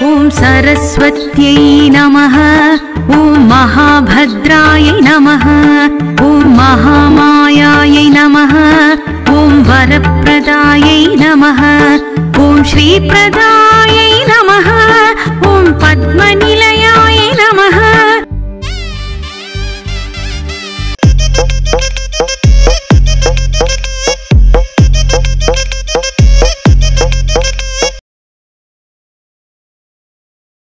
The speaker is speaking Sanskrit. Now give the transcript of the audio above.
ॐ सरस्वत्यै नमः। ॐ महाभद्रायै नमः। ॐ महामायायै नमः। ॐ वरप्रदायै नमः। ॐ श्रीप्रदायै नमः। ॐ पद्मनि